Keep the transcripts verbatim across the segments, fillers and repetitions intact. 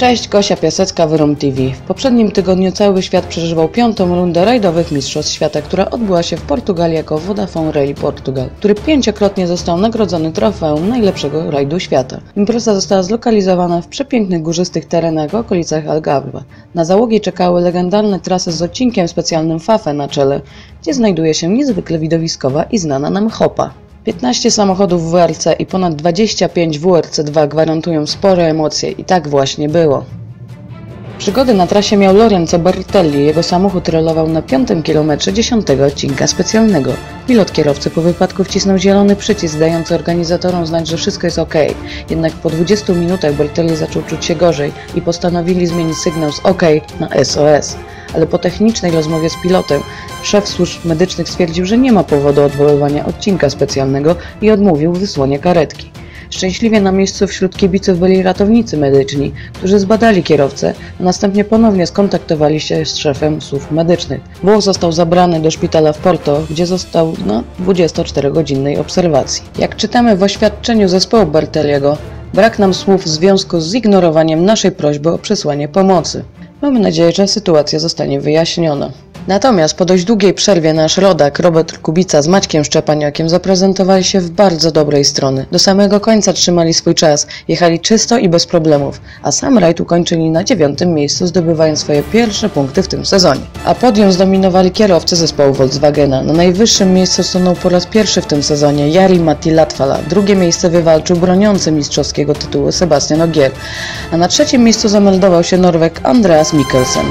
Cześć, Gosia Piasecka, Wyrum T V. W poprzednim tygodniu cały świat przeżywał piątą rundę rajdowych Mistrzostw Świata, która odbyła się w Portugalii jako Vodafone Rally Portugal, który pięciokrotnie został nagrodzony trofeum najlepszego rajdu świata. Impreza została zlokalizowana w przepięknych górzystych terenach w okolicach Algarve. Na załogi czekały legendarne trasy z odcinkiem specjalnym Fafe na czele, gdzie znajduje się niezwykle widowiskowa i znana nam chopa. piętnaście samochodów W R C i ponad dwadzieścia pięć W R C dwa gwarantują spore emocje i tak właśnie było. Przygody na trasie miał Lorenzo Bertelli, jego samochód rolował na piątym kilometrze dziesiątego odcinka specjalnego. Pilot kierowcy po wypadku wcisnął zielony przycisk dający organizatorom znać, że wszystko jest ok. Jednak po dwudziestu minutach Bertelli zaczął czuć się gorzej i postanowili zmienić sygnał z OK na S O S. Ale po technicznej rozmowie z pilotem szef służb medycznych stwierdził, że nie ma powodu odwoływania odcinka specjalnego i odmówił wysłania karetki. Szczęśliwie na miejscu wśród kibiców byli ratownicy medyczni, którzy zbadali kierowcę, a następnie ponownie skontaktowali się z szefem służb medycznych. Włoch został zabrany do szpitala w Porto, gdzie został na dwudziestoczterogodzinnej obserwacji. Jak czytamy w oświadczeniu zespołu Bertelliego, brak nam słów w związku z zignorowaniem naszej prośby o przesłanie pomocy. Mamy nadzieję, że sytuacja zostanie wyjaśniona. Natomiast po dość długiej przerwie nasz rodak Robert Kubica z Maćkiem Szczepaniakiem zaprezentowali się w bardzo dobrej strony. Do samego końca trzymali swój czas, jechali czysto i bez problemów, a sam rajd ukończyli na dziewiątym miejscu, zdobywając swoje pierwsze punkty w tym sezonie. A podium zdominowali kierowcy zespołu Volkswagena. Na najwyższym miejscu stanął po raz pierwszy w tym sezonie Jari-Matti Latvala. Drugie miejsce wywalczył broniący mistrzowskiego tytułu Sebastian Ogier, a na trzecim miejscu zameldował się Norweg Andreas Mikkelsen.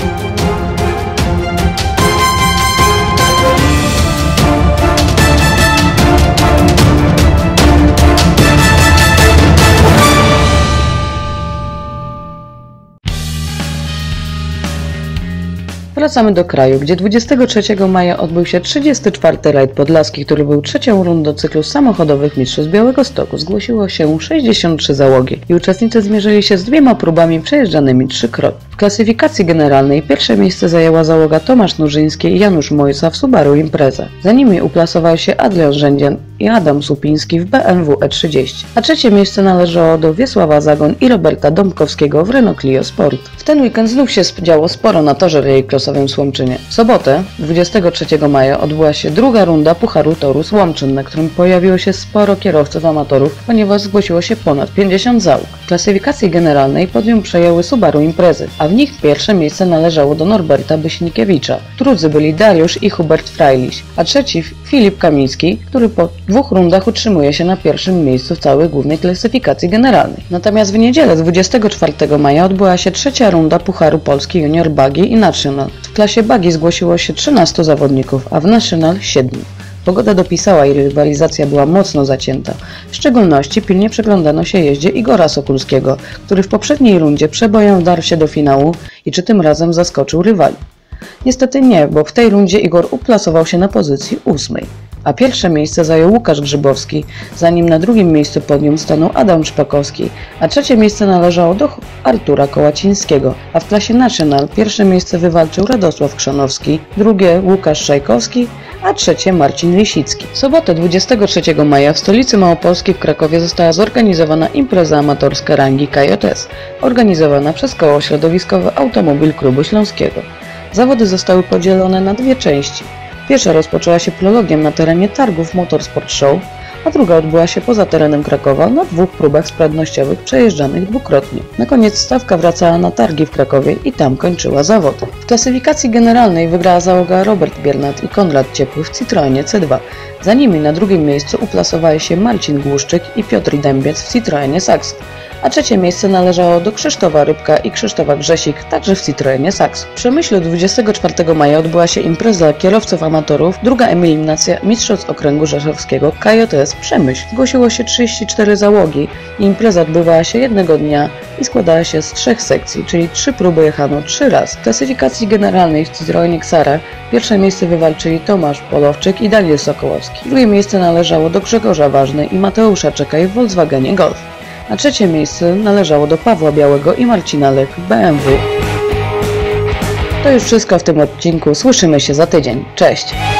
Wracamy do kraju, gdzie dwudziestego trzeciego maja odbył się trzydziesty czwarty rajd podlaski, który był trzecią rundą cyklu samochodowych Mistrzostw Białegostoku. Zgłosiło się sześćdziesiąt trzy załogi i uczestnicy zmierzyli się z dwiema próbami przejeżdżanymi trzykrotnie. W klasyfikacji generalnej pierwsze miejsce zajęła załoga Tomasz Nurzyński i Janusz Mojsa w Subaru Impreza. Za nimi uplasował się Adrian Rzędzian i Adam Supiński w B M W E trzydzieści, a trzecie miejsce należało do Wiesława Zagon i Roberta Dąbkowskiego w Renault Clio Sport. W ten weekend znów się działo sporo na torze rallycrossowym Słomczynie. W sobotę, dwudziestego trzeciego maja, odbyła się druga runda Pucharu Toru Słomczyn, na którym pojawiło się sporo kierowców amatorów, ponieważ zgłosiło się ponad pięćdziesiąt załóg. W klasyfikacji generalnej podium przejęły Subaru Imprezy, a w nich pierwsze miejsce należało do Norberta Byśnikiewicza. Drudzy byli Dariusz i Hubert Frejliś, a trzeci Filip Kamiński, który po dwóch rundach utrzymuje się na pierwszym miejscu w całej głównej klasyfikacji generalnej. Natomiast w niedzielę dwudziestego czwartego maja odbyła się trzecia runda Pucharu Polski Junior Buggy i National. W klasie Buggy zgłosiło się trzynastu zawodników, a w National siedmiu. Pogoda dopisała i rywalizacja była mocno zacięta. W szczególności pilnie przyglądano się jeździe Igora Sokulskiego, który w poprzedniej rundzie przebojem wdarł się do finału i czy tym razem zaskoczył rywali. Niestety nie, bo w tej rundzie Igor uplasował się na pozycji ósmej, a pierwsze miejsce zajął Łukasz Grzybowski, zanim na drugim miejscu podium stanął Adam Szpakowski, a trzecie miejsce należało do Artura Kołacińskiego, a w klasie National pierwsze miejsce wywalczył Radosław Krzanowski, drugie Łukasz Szajkowski, a trzecie Marcin Lisicki. W sobotę dwudziestego trzeciego maja w stolicy Małopolski w Krakowie została zorganizowana impreza amatorska rangi K J S, organizowana przez koło środowiskowe Automobil Klubu Śląskiego. Zawody zostały podzielone na dwie części. Pierwsza rozpoczęła się prologiem na terenie targów Motorsport Show, a druga odbyła się poza terenem Krakowa na dwóch próbach sprawnościowych przejeżdżanych dwukrotnie. Na koniec stawka wracała na targi w Krakowie i tam kończyła zawody. W klasyfikacji generalnej wygrała załoga Robert Biernat i Konrad Ciepły w Citroenie C dwa. Za nimi na drugim miejscu uplasowali się Marcin Głuszczyk i Piotr Dębiec w Citroenie Saxo, a trzecie miejsce należało do Krzysztofa Rybka i Krzysztofa Grzesik, także w Citroenie Saxo. W Przemyślu dwudziestego czwartego maja odbyła się impreza kierowców amatorów, druga eliminacja Mistrzostw Okręgu Rzeszowskiego K J S Przemyśl. Zgłosiło się trzydzieści cztery załogi i impreza odbywała się jednego dnia i składała się z trzech sekcji, czyli trzy próby jechano trzy razy. W klasyfikacji generalnej w Citroenie Xara pierwsze miejsce wywalczyli Tomasz Polowczyk i Daniel Sokołowski. Drugie miejsce należało do Grzegorza Ważny i Mateusza Czekaj w Volkswagenie Golf, a trzecie miejsce należało do Pawła Białego i Marcina Lek w B M W. To już wszystko w tym odcinku, słyszymy się za tydzień. Cześć!